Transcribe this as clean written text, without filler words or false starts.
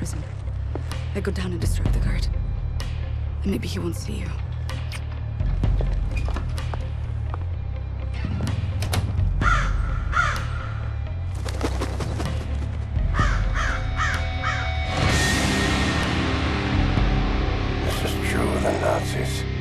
prison. I go down and distract the guard. And maybe he won't see you. This is true of the Nazis.